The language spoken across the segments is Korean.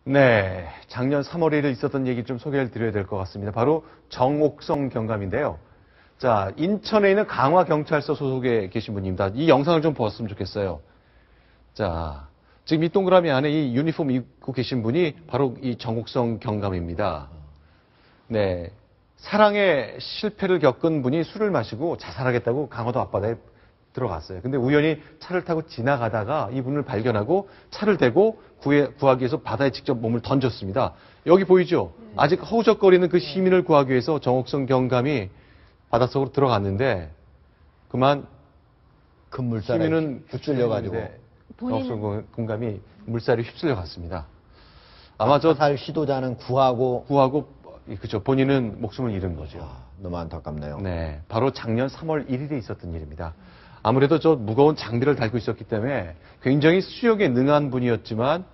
네, 작년 3월 1일 있었던 얘기 좀 소개를 드려야 될 것 같습니다. 바로 정옥성 경감인데요. 자, 인천에 있는 강화경찰서 소속에 계신 분입니다. 이 영상을 좀 보았으면 좋겠어요. 자, 지금 이 동그라미 안에 이 유니폼 입고 계신 분이 바로 이 정옥성 경감입니다. 네, 사랑의 실패를 겪은 분이 술을 마시고 자살하겠다고 강화도 앞바다에 들어갔어요. 근데 우연히 차를 타고 지나가다가 이분을 발견하고 차를 대고 구하기 위해서 바다에 직접 몸을 던졌습니다. 여기 보이죠? 아직 허우적거리는 그 시민을 구하기 위해서 정옥성 경감이 바닷속으로 들어갔는데 그만 큰 물살에 시민은 휩쓸려가지고 정옥성 경감이 물살에 휩쓸려 갔습니다. 아마 저 자살 시도자는 구하고 그죠, 본인은 목숨을 잃은 거죠. 너무 안타깝네요. 네, 바로 작년 3월 1일에 있었던 일입니다. 아무래도 저 무거운 장비를 달고 있었기 때문에 굉장히 수영에 능한 분이었지만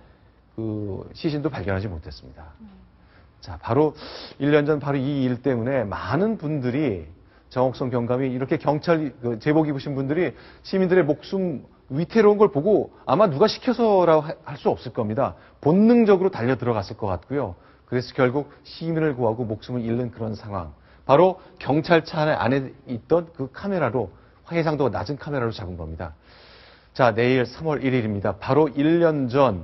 그 시신도 발견하지 못했습니다. 자, 바로 1년 전 바로 이 일 때문에 많은 분들이 정옥성 경감이 이렇게 경찰 제복 입으신 분들이 시민들의 목숨 위태로운 걸 보고 아마 누가 시켜서라고 할 수 없을 겁니다. 본능적으로 달려 들어갔을 것 같고요. 그래서 결국 시민을 구하고 목숨을 잃는 그런 상황. 바로 경찰차 안에 있던 그 카메라로 화해상도가 낮은 카메라로 잡은 겁니다. 자, 내일 3월 1일입니다. 바로 1년 전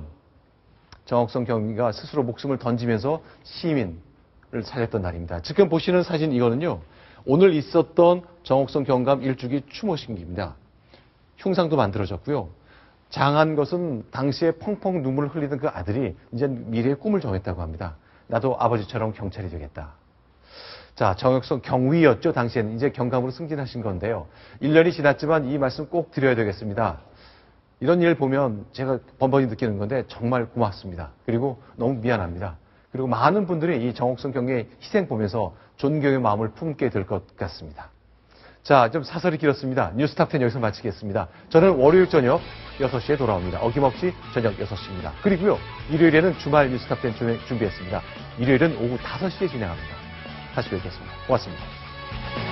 정옥성 경위가 스스로 목숨을 던지면서 시민을 살렸던 날입니다. 지금 보시는 사진 이거는요. 오늘 있었던 정옥성 경감 일주기 추모식입니다. 흉상도 만들어졌고요. 장한 것은 당시에 펑펑 눈물을 흘리던 그 아들이 이제 미래의 꿈을 정했다고 합니다. 나도 아버지처럼 경찰이 되겠다. 자, 정옥성 경위였죠. 당시에는 이제 경감으로 승진하신 건데요. 1년이 지났지만 이 말씀 꼭 드려야 되겠습니다. 이런 일 보면 제가 번번이 느끼는 건데 정말 고맙습니다. 그리고 너무 미안합니다. 그리고 많은 분들이 이 정옥성 경위의 희생 보면서 존경의 마음을 품게 될 것 같습니다. 자, 좀 사설이 길었습니다. 뉴스탑10 여기서 마치겠습니다. 저는 월요일 저녁 6시에 돌아옵니다. 어김없이 저녁 6시입니다. 그리고요, 일요일에는 주말 뉴스탑10 준비했습니다. 일요일은 오후 5시에 진행합니다. 다시 뵙겠습니다. 고맙습니다.